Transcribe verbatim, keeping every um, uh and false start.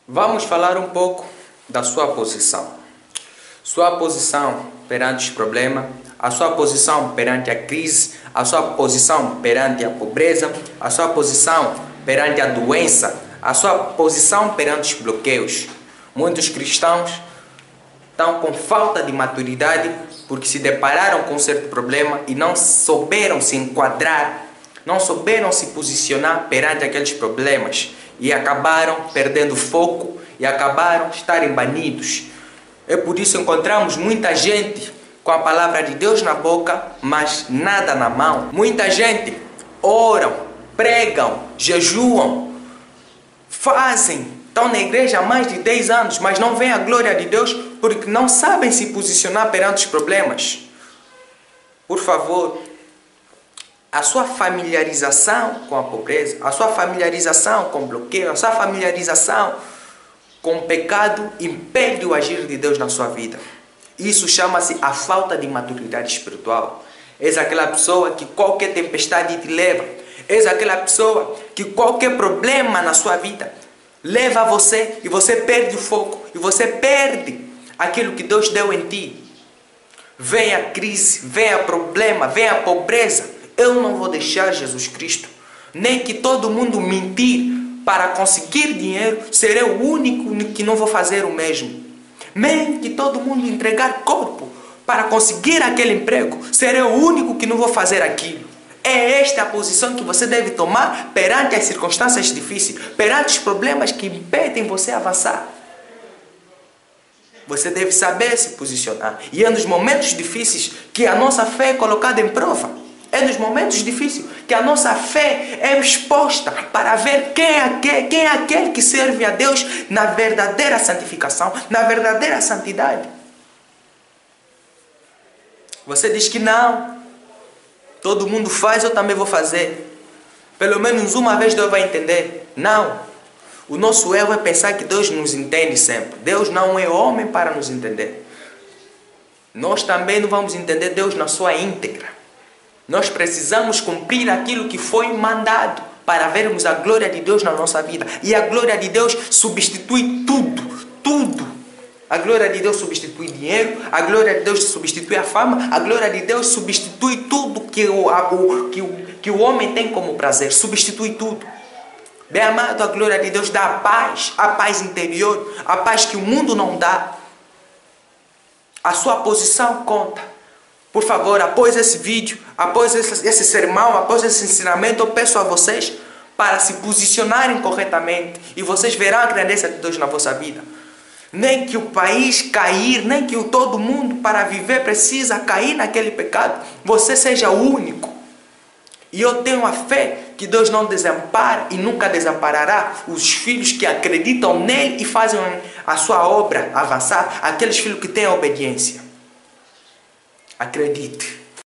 Vamos falar um pouco da sua posição. Sua posição perante os problemas, a sua posição perante a crise, a sua posição perante a pobreza, a sua posição perante a doença, a sua posição perante os bloqueios. Muitos cristãos estão com falta de maturidade porque se depararam com um certo problema e não souberam se enquadrar, não souberam se posicionar perante aqueles problemas e acabaram perdendo foco e acabaram estarem banidos. É por isso que encontramos muita gente com a palavra de Deus na boca, mas nada na mão. Muita gente oram, pregam, jejuam, fazem, estão na igreja há mais de dez anos, mas não veem a glória de Deus porque não sabem se posicionar perante os problemas. Por favor, a sua familiarização com a pobreza, a sua familiarização com o bloqueio, a sua familiarização com o pecado impede o agir de Deus na sua vida. Isso chama-se a falta de maturidade espiritual. És aquela pessoa que qualquer tempestade te leva. És aquela pessoa que qualquer problema na sua vida leva a você e você perde o foco e você perde aquilo que Deus deu em ti. Vem a crise, vem a problema, vem a pobreza. Eu não vou deixar Jesus Cristo, nem que todo mundo mentir para conseguir dinheiro, serei o único que não vou fazer o mesmo. Nem que todo mundo entregar corpo para conseguir aquele emprego, serei o único que não vou fazer aquilo. É esta a posição que você deve tomar perante as circunstâncias difíceis, perante os problemas que impedem você avançar. Você deve saber se posicionar. E é nos momentos difíceis que a nossa fé é colocada em prova. É nos momentos difíceis que a nossa fé é exposta para ver quem é aquele, quem é aquele que serve a Deus na verdadeira santificação, na verdadeira santidade. Você diz que não, todo mundo faz, eu também vou fazer. Pelo menos uma vez Deus vai entender. Não, o nosso erro é pensar que Deus nos entende sempre. Deus não é homem para nos entender. Nós também não vamos entender Deus na sua íntegra. Nós precisamos cumprir aquilo que foi mandado para vermos a glória de Deus na nossa vida. E a glória de Deus substitui tudo, tudo. A glória de Deus substitui dinheiro, a glória de Deus substitui a fama, a glória de Deus substitui tudo que o, a, o, que o, que o homem tem como prazer, substitui tudo. Bem amado, a glória de Deus dá a paz, a paz interior, a paz que o mundo não dá. A sua posição conta. Por favor, após esse vídeo, após esse, esse sermão, após esse ensinamento, eu peço a vocês para se posicionarem corretamente e vocês verão a grandeza de Deus na vossa vida. Nem que o país cair, nem que o todo mundo para viver precisa cair naquele pecado, você seja o único. E eu tenho a fé que Deus não desampara e nunca desamparará os filhos que acreditam nele e fazem a sua obra avançar, aqueles filhos que têm a obediência. Acredite.